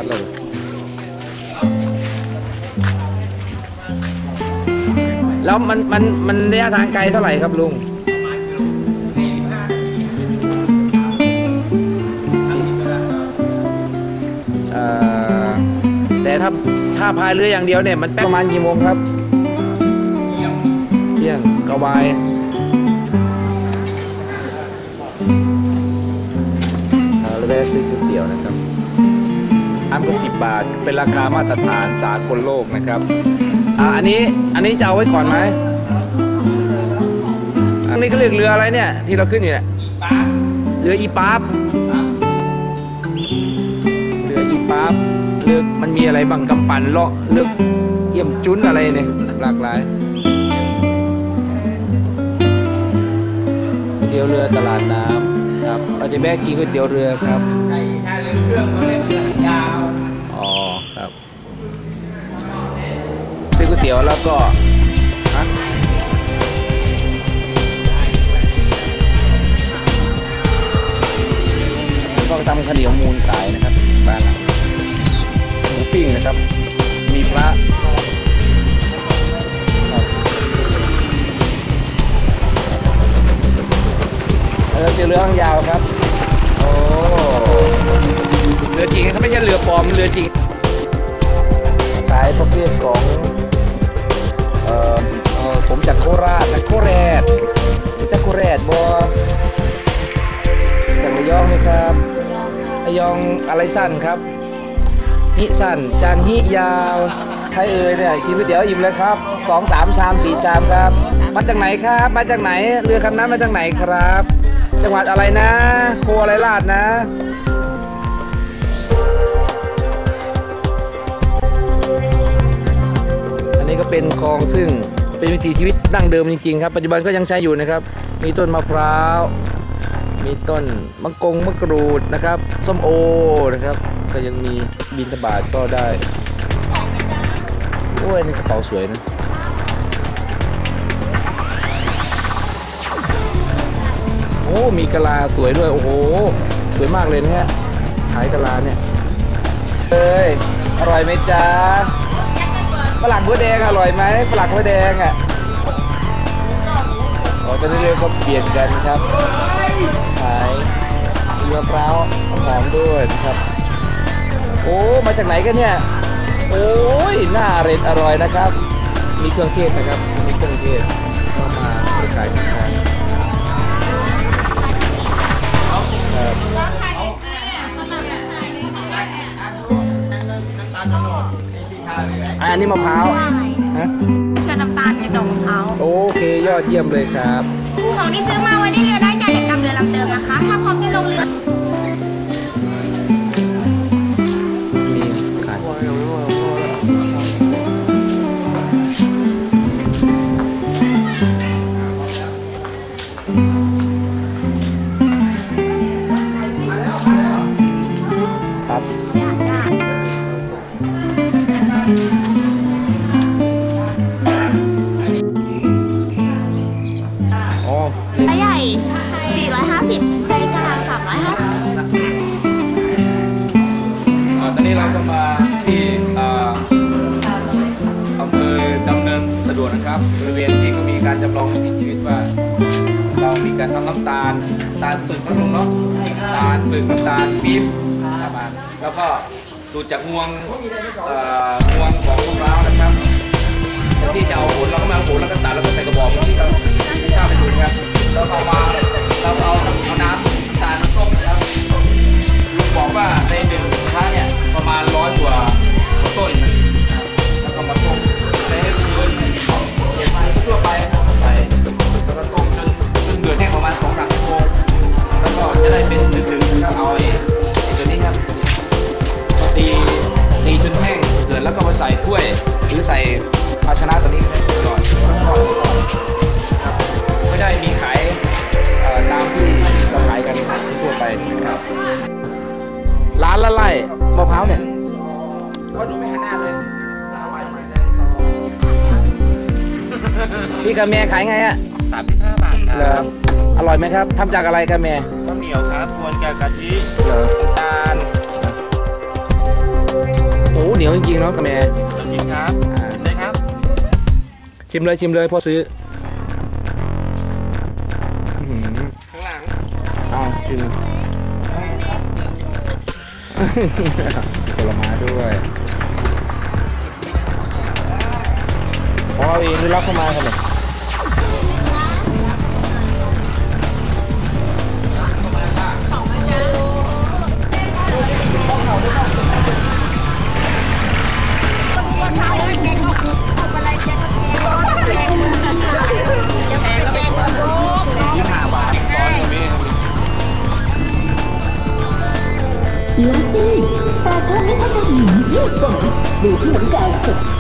เลยแล้วมันระยะทางไกลเท่าไหร่ครับลุงแต่ถ้าพายเรืออย่างเดียวเนี่ยมันประมาณกี่โมงครับเที่ยงกวายเราได้ซื้อก๋วยเตี๋ยวนะครับน้ำก็10 บาทเป็นราคามาตรฐานสากลโลกนะครับอันนี้จะเอาไว้ก่อนไหมอันนี้เขาเรียกเรืออะไรเนี่ยที่เราขึ้นอยู่เนี่ยเรืออีป๊าบเรืออีป๊าบเรือมันมีอะไรบ้างกำปั่นเลาะเรือเยี่ยมจุ้นอะไรเนี่ยหลากหลายก๋วยเตี๋ยวเรือตลาดน้ำครับเราจะแวะกินก๋วยเตี๋ยวเรือครับถ้าเรือเครื่องเขาเรียกเรือยาวอ๋อครับซื้อก๋วยเตี๋ยวแล้วก็ก็ทำข้าวเหนียวมูลขายนะครับบ้านเราหมูปิ้งนะครับมีพระเราเจอเรือหางยาวครับโอ้เรือจริงเขาไม่ใช่เรือปลอมเรือจริงขายประเภทของผมจากโคราชนะโคแรดจากโคแรดบัวจากระยองนี่ครับระยองอะไรสั้นครับฮิสั้นจานฮิยาวใครเอ่ยเนี่ยกินก๋วยเตี๋ยวอิ่มเลยครับ2-3 ชาม4 ชามครับมาจากไหนครับมาจากไหนเรือคำนั้นมาจากไหนครับจังหวัดอะไรนะโคอะไรลาดนะอันนี้ก็เป็นคลองซึ่งเป็นวิถีชีวิตดั้งเดิมจริงๆครับปัจจุบันก็ยังใช้อยู่นะครับมีต้นมะพร้าวมีต้นมะกรูดนะครับส้มโอนะครับก็ยังมีบิณฑบาตก็ได้โอ้ยนี่กระเป๋าสวยนะโอ้มีกะลาสวยด้วยโอ้โหสวยมากเลยนะฮะขายกะลาเนี่ยเอ้ยอร่อยไหมจ๊ะฝรั่งหัวแดงอร่อยไหมฝรั่งหัวแดงอ่ะอ๋อตอนนี้เรือก็เปลี่ยนกันครับขายมะพร้าวหอมด้วยนะครับโอ้มาจากไหนกันเนี่ยโอ้ยน่าอร่อยนะครับมีเครื่องเทศนะครับมีเครื่องเทศเข้ามาขายนะครับอันนี้มะพร้าวฮะเชื่อน้ำตาลจากดอกมะพร้าวโอเคยอดเยี่ยมเลยครับของที่ซื้อมาไว้ที่เรือได้จากเด็กจำเรือลำเดิมนะคะถ้าพร้อมจะลงเรือมีขายครับไซส์ใหญ่450ไซส์กลาง350 ตอนนี้เราก็มาที่อำเภอดำเนินสะดวกนะครับบริเวณที่ก็มีการจำลองวิถีชีวิตว่าเรามีการทำน้ำตาลปึกพัดลมเนาะตาลปึกน้ำตาลปี๊บประมาณแล้วก็ดูจากงวงของมะพร้าวนะครับที่จะเอาผลเราก็มาเอาผลแล้วก็ตัดแล้วก็ใส่กระบอกที่เราข้าวไปดูนะครับเราเอาน้ำตาลมาต้มนะครับลุงบอกว่าใน1 กระทะเนี่ยประมาณ100 กว่าต้นนะครับแล้วก็มาต้มใช้ให้เดือดทั่วไปใส่แล้วก็ต้มจนเดือดแห้งประมาณ2-3 ชั่วโมงแล้วก็จะได้เป็นดึกๆแล้วเอาตัวนี้ครับตีจนแห้งเดือดแล้วก็มาใส่ถ้วยหรือใส่ภาชนะตัวนี้ก่อนก็ได้มีขายตามที่เราขายกันทั่วไปนะครับร้านละไร่มะพร้าวเนี่ยก็ดูไม่หันหน้าเลยพี่กระเมขายไงอะ 35 บาทครับอร่อยไหมครับทำจากอะไรกระเมข้าวเหนียวครับกวนกับกะทิน้ำตาลนียวจริงๆเนาะกระแมจริงครับใช่ครับชิมเลยพ่อซื้ออื้อหือข้างหลังเอาชิมผลไม้ด้วยของเราเองหรือรับเข้ามาครับเนี่ย25 บาทตอนนี้ลาเต้แต่ก็ไม่ใช่ผู้หญิงยืดก่อนดูที่เหมือนกัน